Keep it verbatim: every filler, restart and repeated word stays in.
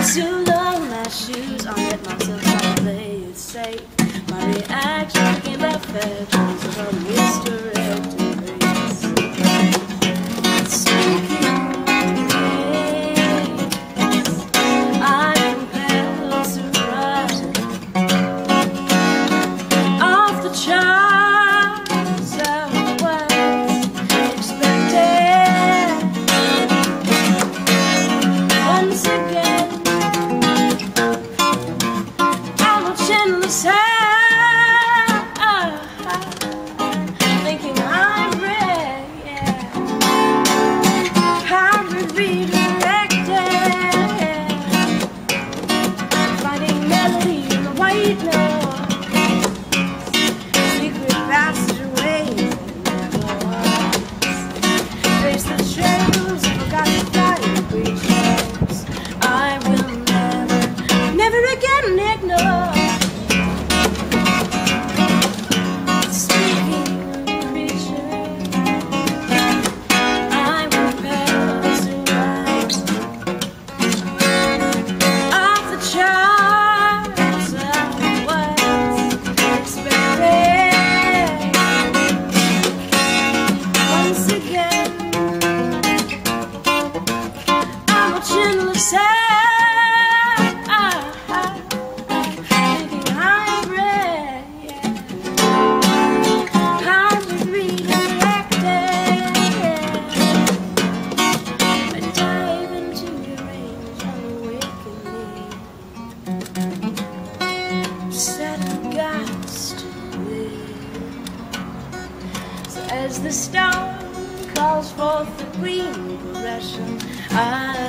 Too long, my shoes, I let myself play it safe. My reaction became affections of a misdirected race. Speaking grace, I'm compelled to rise off the charts of what's expected. Once again, thinking I'm red, yeah. I'm redirected, finding melody in the white noise, secret passageways and doors. Face the trails of forgotten vibrations. I will never, never again ignore. As the stone calls forth the green progression, I